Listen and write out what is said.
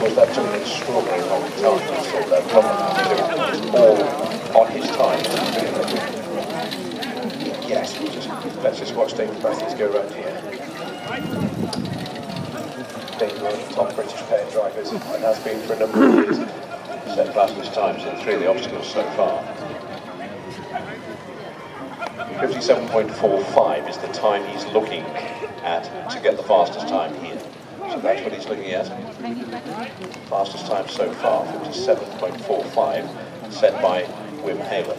course, that took an extraordinary long time, so that probably all on his time. Yes, let's just watch David Matthews go around here. David, one of the top British pair drivers, and has been for a number of years. Set fastest times in 3 of the obstacles so far. 57.45 is the time he's looking at to get the fastest time here. So that's what he's looking at. Fastest time so far, 57.45, set by Wim Halen.